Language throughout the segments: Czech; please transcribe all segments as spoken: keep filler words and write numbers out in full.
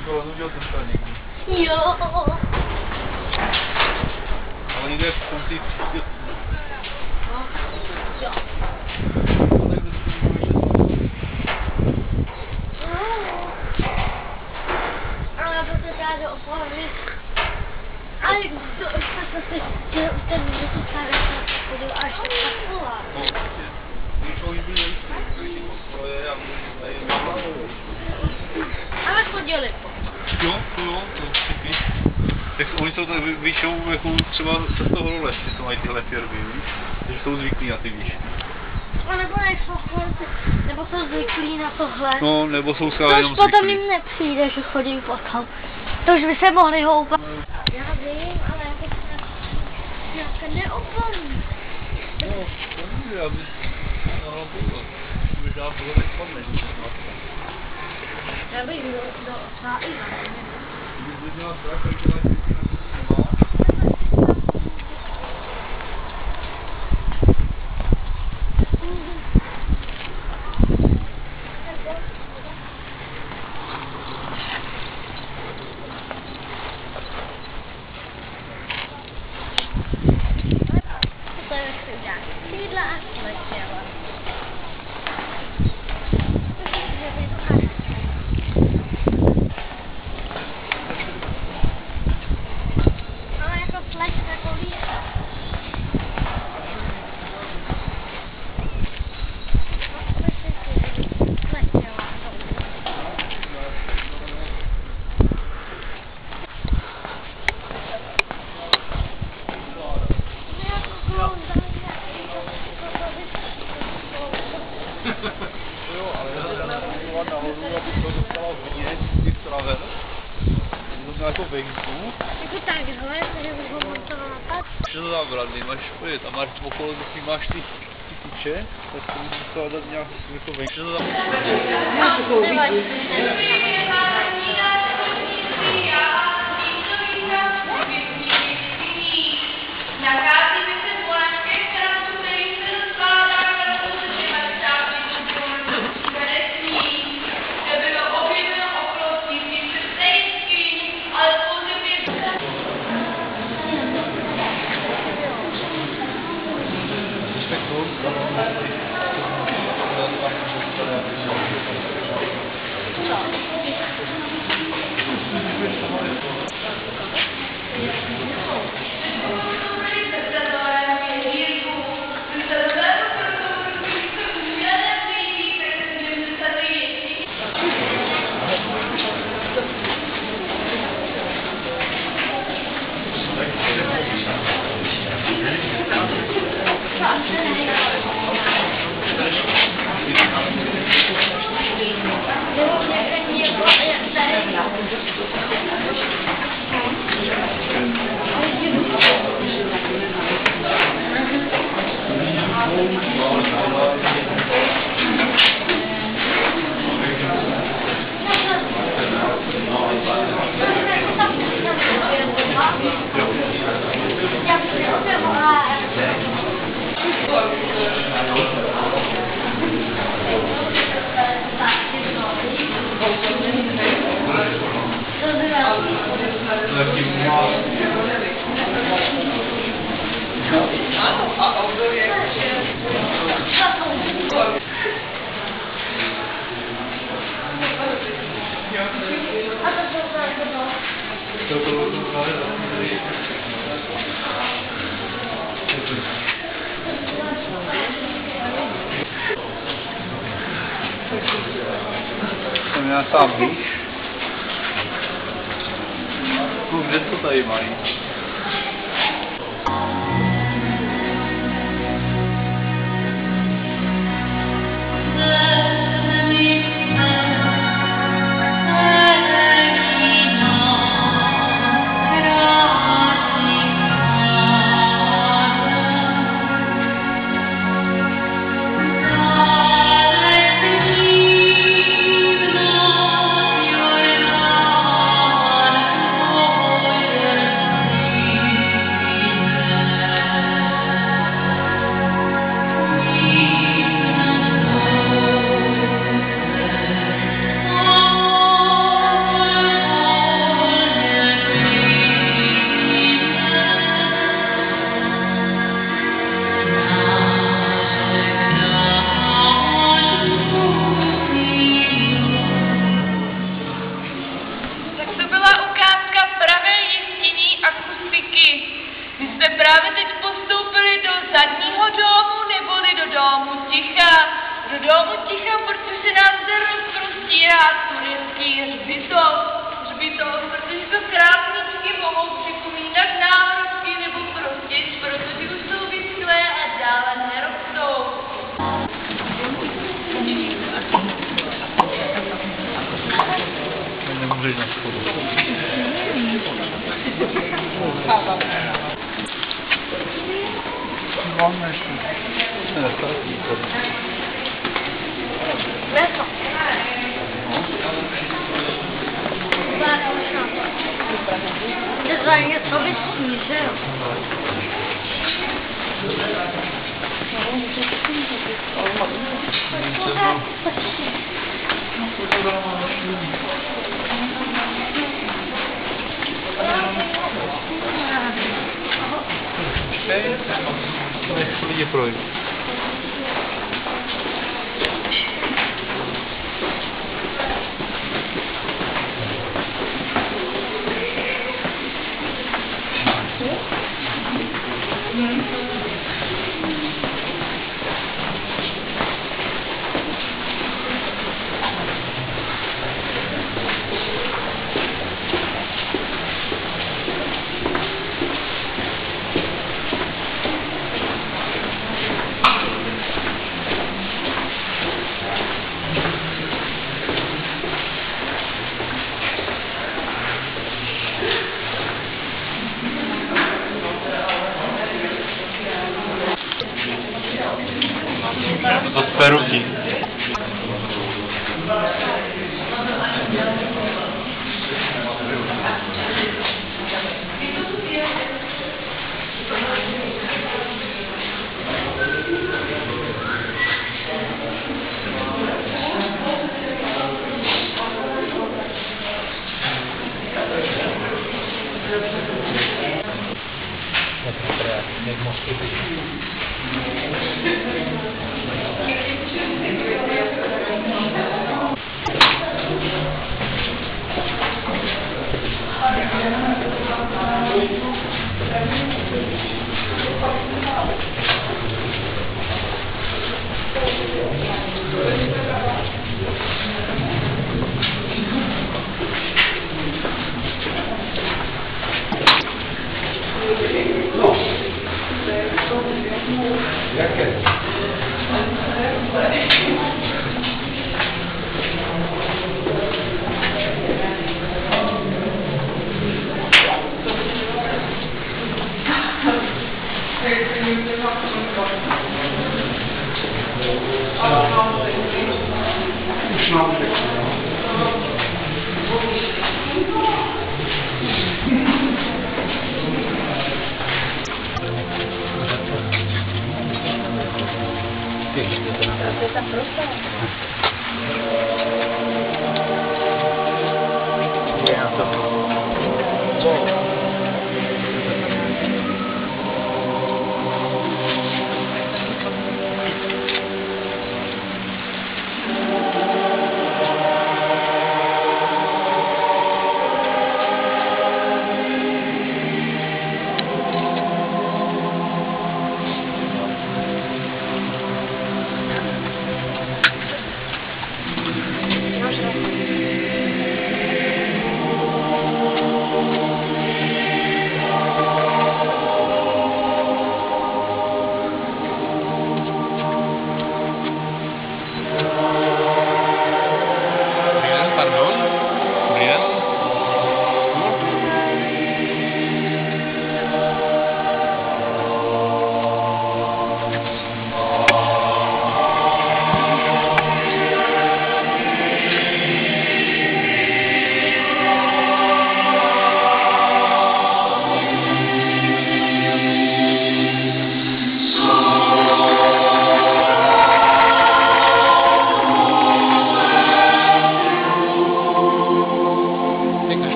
Bylo to udělat dostat někdy. Jo. Ale někde v konci příště. No, jo. Ale já bych se ráda opravit. Ale to zase, že ten můžu stavit na budu až na kola. No, když ho jdu nejistý, to je já můžu Ale chodili po. Jo, to jo, to všichni. Tak oni jsou tak vyšou jako třeba z toho role, že to mají tyhle firmy, víš? Takže jsou zvyklí na ty výšky. A nebo nejsou chodci, nebo jsou zvyklí na tohle. No, nebo jsou zcela jenom potom zvyklí. jim nepřijde, že chodí potom. To už by se mohli houpat. Já vím, ale jako se neoplní. No, to může, aby mohla pouvat. Možná tohle teď padne. Já bych do, do Sáiva. Když měla strach, tak dělat vždycky na to nemá. To je všechno. Sídla a letěla. Ale jako flash takový. Jo, ale já jsem nahoru, aby to dostala vidět, ty straven. To jsme jako venku. Jako takhle, takže bych ho musela napat. Že to zabradli, máš pojít a máš okolo, když máš ty, ty tyče, tak to musíš musela dát nějak jako venku. Že to zabradli. Jsem já sám, víš? No, kde to tady mají? tentokrát turecký hřbitov. Hřbitov, protože to krásničky mohou připomínat náhrobky nebo prostě protože už jsou vyschlé a dále nerostou. Nemůžu jít na schodu. Máme ještě. Ne, státní schodu. Leso. To za něco vysní, že jo? Nech lidi projít. To z peruky.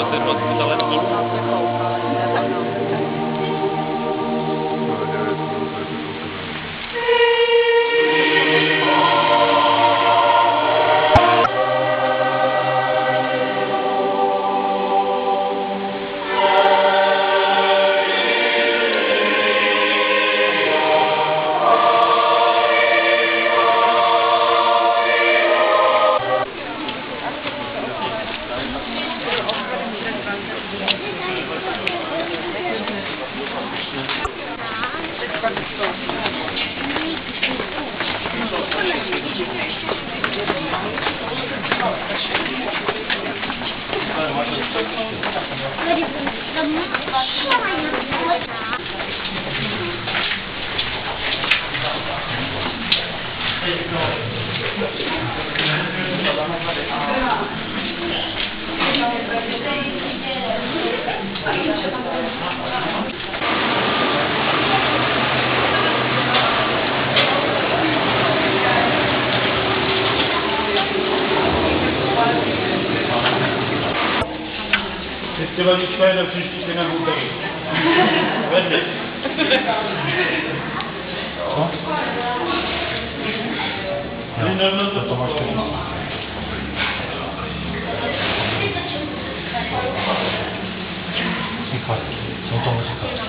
ten dvacet let dolů. Ještě vadička jde příští týden v úterý. Vedli. Co? Jo, to to máš tady. Říkat, co tomu říkat?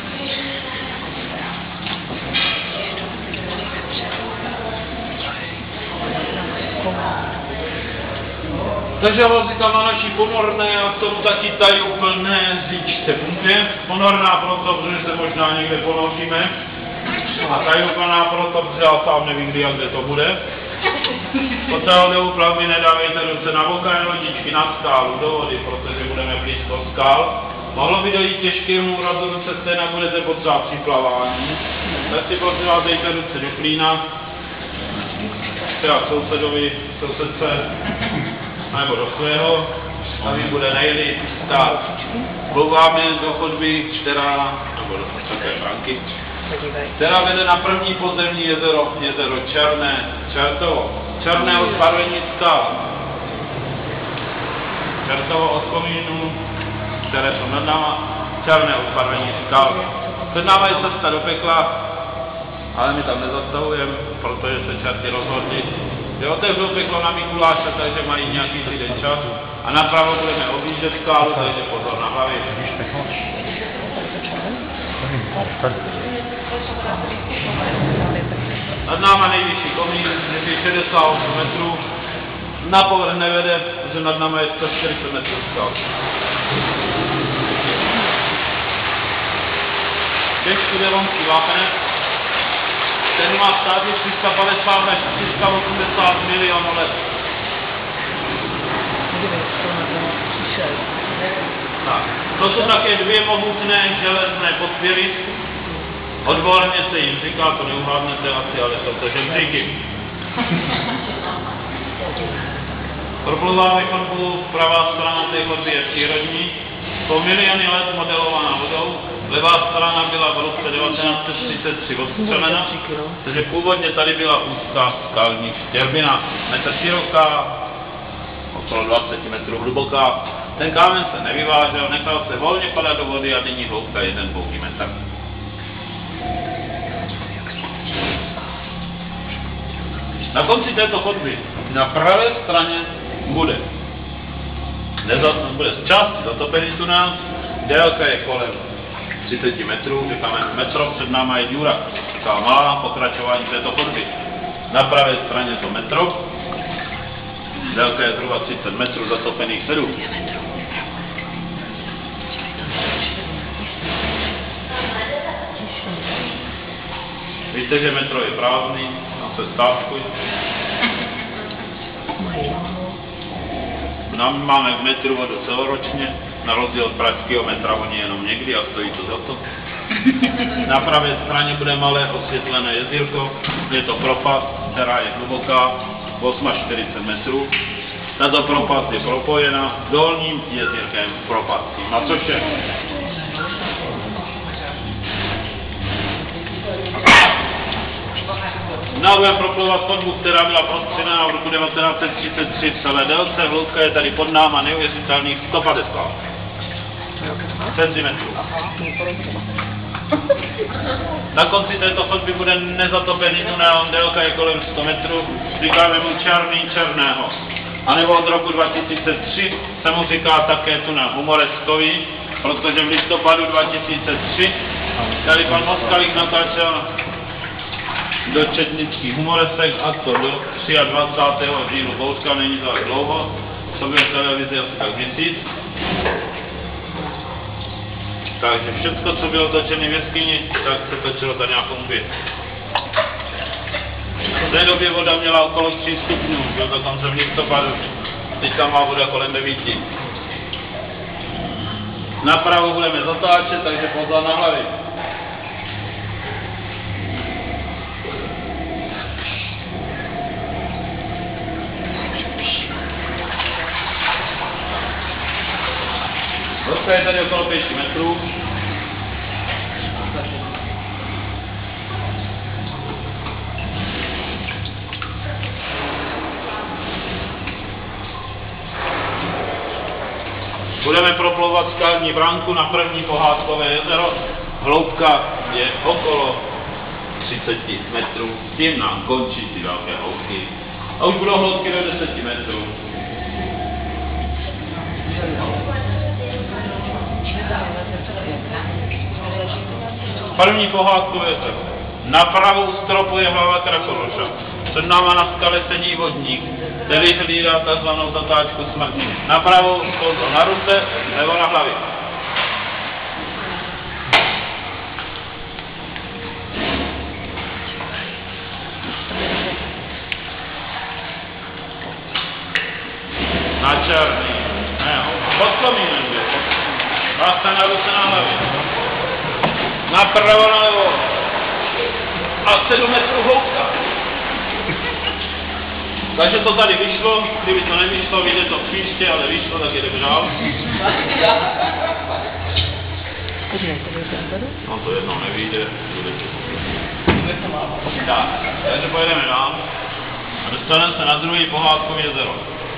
Takže vlastně tam na naší ponorné a k tomu taky tady úplné říčce půjde. Ponorná proto, protože se možná někde ponoříme. A tady úplná proto, protože já sám nevím, kdy a kde to bude. Po celé plavby nedávejte ruce na okraj lodičky, na skálu, do vody, protože budeme blízko skál. Mohlo by dojít těžkému úrazu ruce, stejně budete potřebovat při plavání. Tak si prosím vás dejte ruce do klína. Třeba sousedovi, sousedce, nebo do svého, a vy bude nejlíp stát. Plouváme do chodby, která, nebo do také branky, která vede na první podzemní jezero, jezero Černé, Čertovo, Černé od barvení skal. Čertovo od komínů, které jsou nad náma, Černé od barvení skal. Před náma je cesta do pekla, ale my tam nezastavujeme, protože se čerti rozhodli, že otevřou peklo na Mikuláše, takže mají nějaký týden čas. A napravo budeme objíždět skálu, takže pozor na hlavě. Nad náma nejvyšší komín, je šedesát osm metrů. Na povrch nevede, protože nad náma je sto čtyřicet metrů skal. Těžký devonský vápenec. Ten má stát tři sta padesát až tři sta osmdesát milionů let. Tak. To jsou také dvě mohutné železné podpěry. Odborně se jim říká, to neuhádnete asi, ale jsou to žebříky. Proplouváme chodbu, pravá strana té chodby je přírodní. Po miliony let modelovaná vodou. Levá strana byla v roce devatenáct set třicet tři odstřelena, takže původně tady byla úzká skalní štěrbina, metr široká, okolo dvacet metrů hluboká. Ten kámen se nevyvážel, nechal se volně padat do vody a nyní hloubka jeden pouhý metr. Na konci této chodby na pravé straně bude, bude z části zatopený tunel, délka je kolem třicet metrů, říkáme metro, před náma je díra, taková malá pokračování této chodby. Na pravé straně to metro, délka je zhruba třicet metrů, zatopených sedm. Víte, že metro je prázdný, tam se stávkuj. Nám máme v metru vodu celoročně, na rozdíl od pražského metra, oni jenom někdy a stojí to za to. Na pravé straně bude malé osvětlené jezírko, je to propast, která je hluboká, čtyřicet osm metrů. Tato propast je propojena dolním jezírkem propastí, na což je No, budeme proplouvat chodbu, která byla prostřená v roku devatenáct set třicet tři v celé délce. Hloubka je tady pod náma neuvěřitelných sto padesát centimetrů. Na konci této chodby bude nezatopený tunel, délka je kolem sto metrů, říkáme mu černý černého. A nebo od roku dva tisíce tři se mu říká také tunel humoreskový, protože v listopadu dva tisíce tři tady pan Moskalík natáčel do četnických humoresek a to do dvacátého třetího dílu Bouřka, není to tak dlouho, co byl v televizi asi tak měsíc. Takže všechno, co bylo točené v jeskyni, tak se točilo tady nějakou květ. V té době voda měla okolo tří stupňů, byl dokonce v listopadu, teď tam má voda kolem devíti. Napravo budeme zatáčet, takže pozor na hlavy. Hloubka je tady okolo pět metrů. Budeme proplouvat skalní bránku na první pohádkové jezero. Hloubka je okolo třicet metrů. Tím nám končí ty velké hloubky. A už budou hloubky do deset metrů. První pohádkové jezero. Na pravou stropu je hlava Krakoroša. Před náma na skale sedí vodník, který hlídá takzvanou zatáčku smrti. Na pravou kouzlo na ruce nebo na hlavě. Na černý. Ne, pod komínem je. Máte na ruce na hlavě. Napravo, nalevo. A sedm metrů hloubka. Takže to tady vyšlo, kdyby to nevyšlo, vyjde to příště, ale vyšlo, tak jdeme dál. No to jednou nevyjde, bude to. Tak, takže pojedeme dál. A dostaneme se na druhý pohádkový jezero.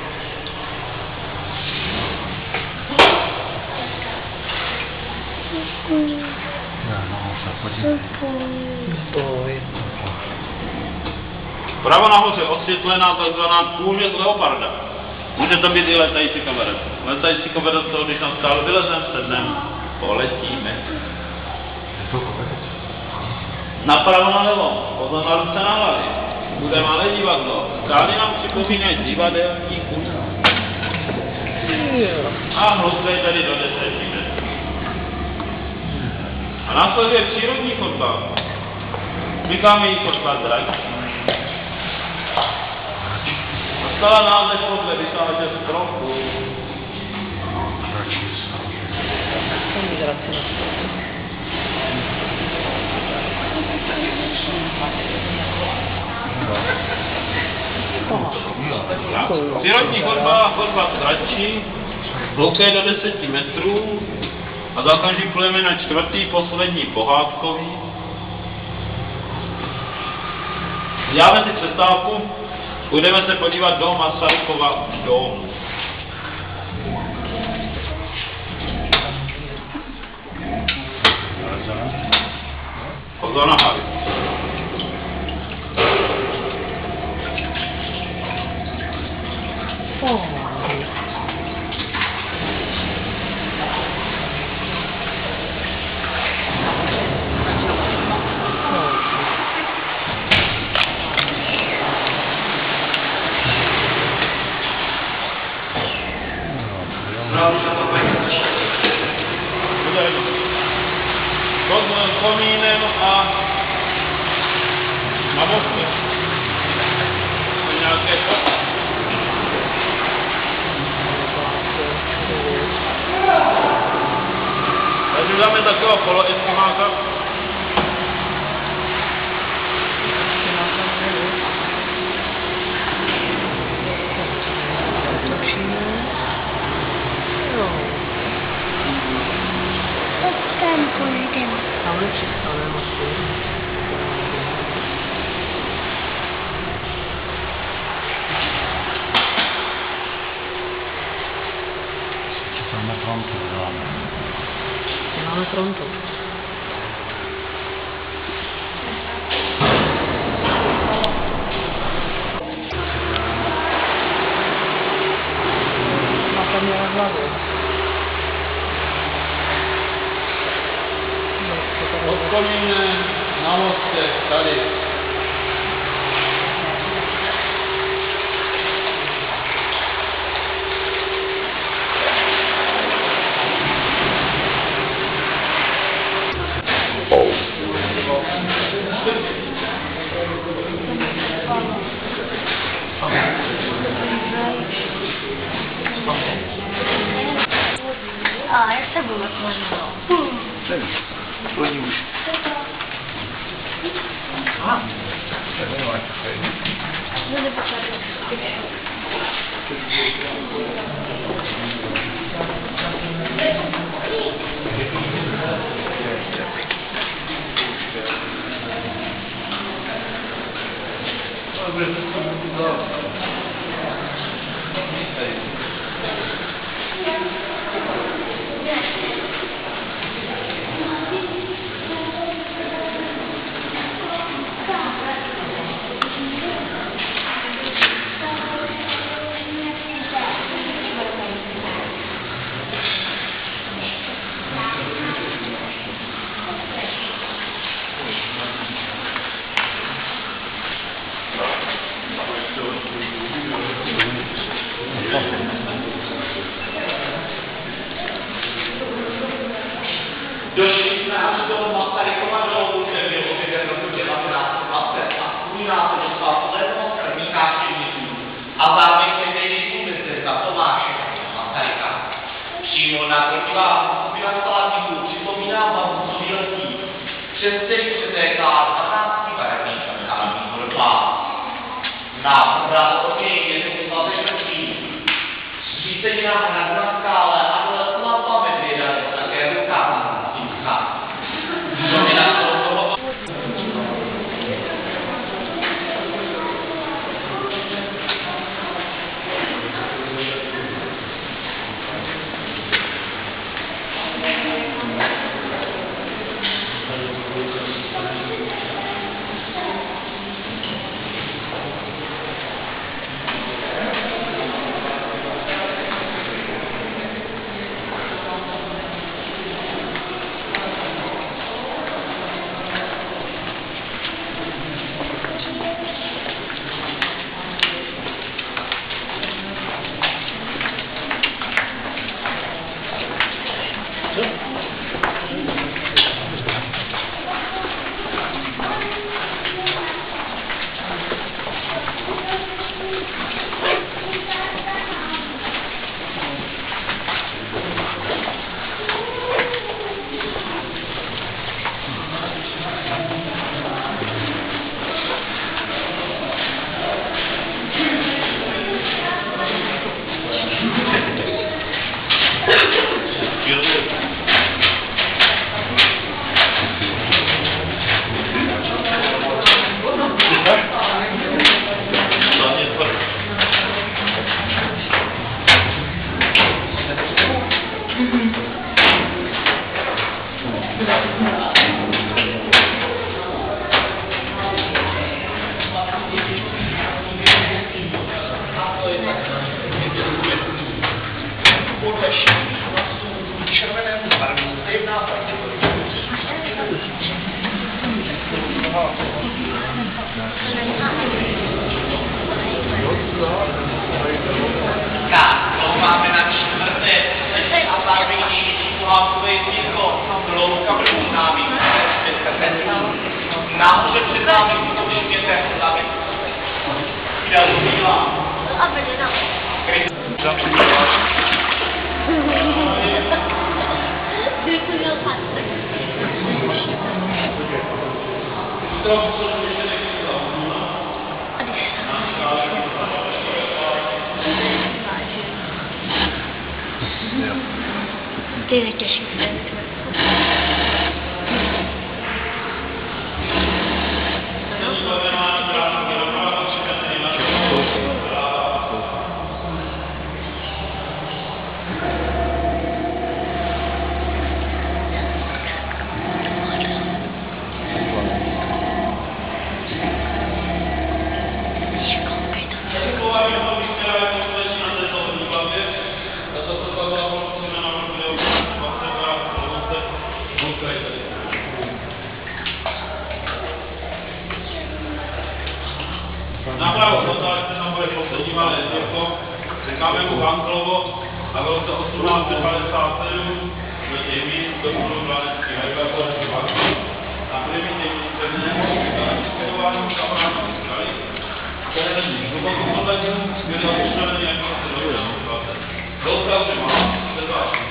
Pravo nahoře osvětlená takzvaná kůže z leoparda. Může to být i letající kabaret. Letající kabaret toho, když tam stále vylezem, sednem, poletíme. Napravo nalevo, pozor na ruce na hlavě. Bude malé divadlo. Skály nám připomínají divadelní kus. A hloubka je tady do deseti metrů. A následuje přírodní chodba. Říkáme jí chodba dračí. Dostala název podle vysáže stropu. Přírodní chodba, chodba dračí, hloubka je do deseti metrů a za okamžik plujeme na čtvrtý, poslední pohádkový. Děláme si přestávku, půjdeme se podívat do Masarykova domu. Pozor na hlavy. Pod komínem a na boku. Nějaké foty. Takže dáme takového poloeskimáka. Tam pojedeme. Tam je přistanem asi. Máme frontu, děláme. Máme frontu. A tam měla hlavu. Odpovíne na mostě, tady. A jak se bylo možná? Nevím, oni už. Aha. Tak nemá kafej. No nepočátku. Došli jsme až do Masarykova dolu, kde byl objeven roku devatenáct set dvacet a vzpomíná se, že byla posledního prvních návštěvníků a zároveň se největší městečka Tomáše Masaryka. Přímo naprotivá skupina stálníků připomíná vám výletí, přes který přetéká dvanácti barevný kapitálový vodopád. Na obrazově je to svatečností, střícenina hrad na skále a dole slava medvěda je také rukáva. Tak, to máme na čtvrté a zároveň největší pohádkové dílo, Louka první námi, nahoře před námi to všimněte, závět. Jde do bílá. A vede nám. Kdyby měl patřit. Ty vytěží. materiálů do těch míst, to budou planecké regulatorní vakcíny a primitivní internet, skladování kamarádů zdraví, které není hluboko podležnou, skvělé pošlení, jak to se dojde. Dostal, že má, se zvláštní.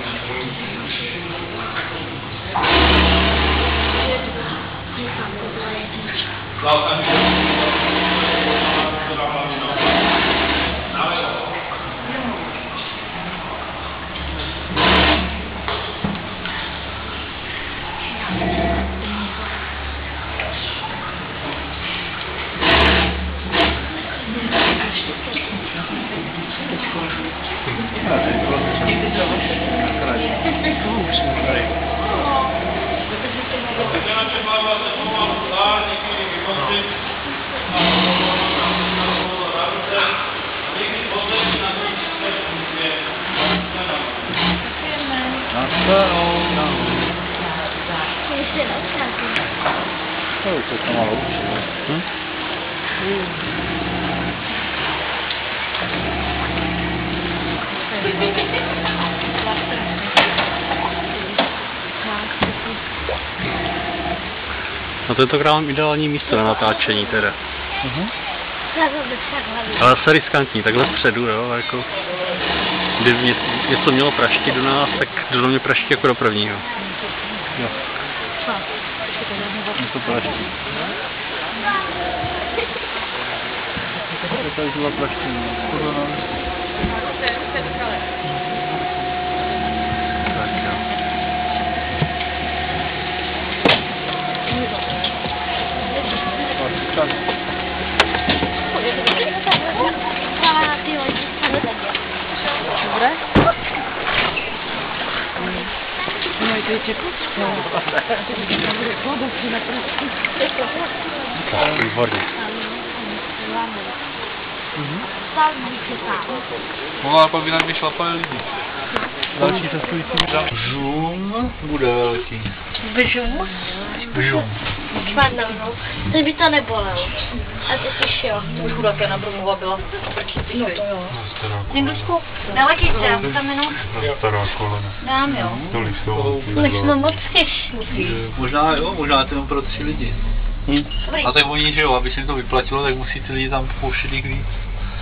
No tentokrát mám ideální místo na natáčení teda. Uh-huh. Ale zase riskantní, takhle vpředu, jo, jako... Kdyby něco, něco mělo praštit do nás, tak do mě praští jako do prvního. Jo. Něco praští. To tady byla praští, no. Tak jo. Dobre? Mají tady čeku? No. Tak, výborně. Mohla pak by na mě šlapali lidi. Další cestující žum bude velký. Bžum? Žum. Špatnou, no. Teď by to nebolelo. A ty jsi šel. Už chudák Jana Brumova byla. No to jo. Jindusku, dala kytě, tam jenom Stará kolena. dám, jo. Tolik jsou. My jsme moc těžší. Možná jo, možná to jenom pro tři lidi. Hm. A tak oni, že jo, aby se jim to vyplatilo, tak musí ty lidi tam pouštět jich víc.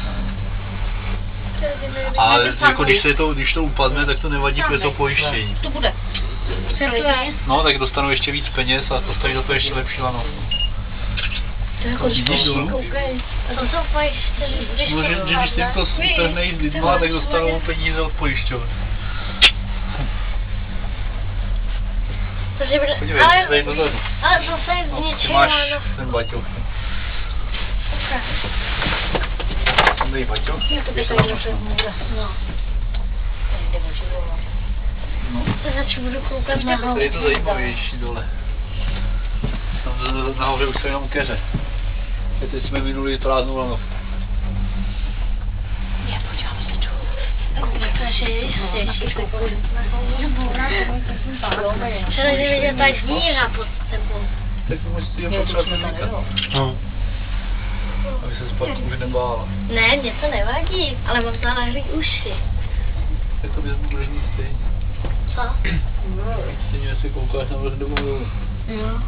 A jako když, se to, když to upadne, tak to nevadí, protože to pojištění. To bude. No, tak dostanou ještě víc peněz a dostají za to ještě lepší lanovku. To jako no. koukej. A to jsou pojištění. No, že, že když jim to strhne jít lidma, tak dostanou peníze od pojišťovny. Takže bude... Podívej, ale, tady to tady. ale zase z No, ty ničeho, máš no. ten baťoch. Dej baťoch, Já to když bych se tady tam bude. No. No. To začnu budu koukat na Tady je to zajímavější dole. Tam nahoře už jsou jenom keře. A teď jsme minuli prázdnou lanovku. Já počkám se tu. Takže jistější. Se tady vidět tady zvířa pod tebou. Tak to musíš jen potřebovat nezvykat. No. Aby se zpátky už nebála. Ne, mě to nevadí, ale mám záleží uši. Tak to bys budeš mít stejně. Co? Stejně si koukáš na vrch nebo dolů. Jo.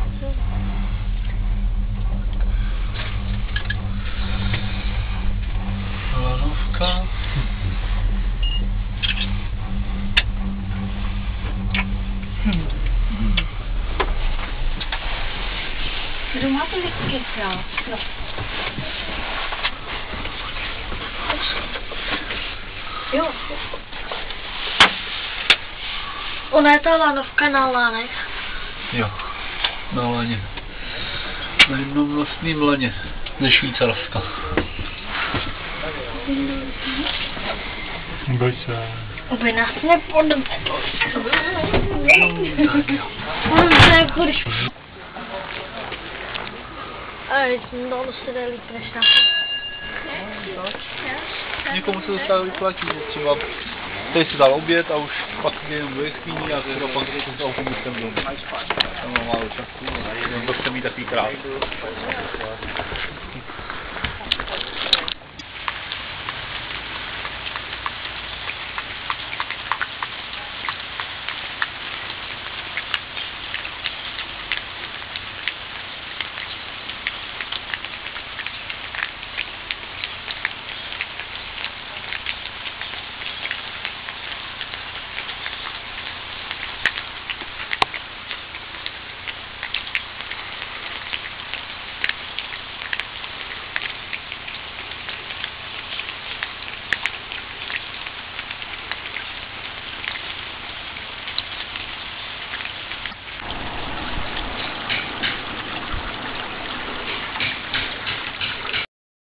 Lanovka. Kdo má to lidský král? No. Jo. Ona je ta lanovka na lánech. Jo, na laně. Na jednomlostným laně ze Švýcarska. Boj se. Aby nás nepodvedl. On se jako když... Ale no, se jde líp než na Někomu se to stále vyplatí, že třeba tady si dal oběd a už pak jde jenom do jeskyní a třeba pak jde s autobusem domů. Tam má málo času, jenom to chce mít takový krát.